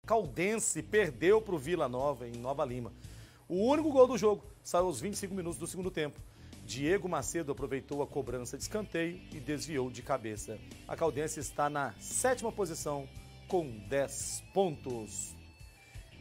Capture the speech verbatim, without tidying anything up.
Caldense perdeu para o Vila Nova, em Nova Lima. O único gol do jogo saiu aos vinte e cinco minutos do segundo tempo. Diego Macedo aproveitou a cobrança de escanteio e desviou de cabeça. A Caldense está na sétima posição com dez pontos.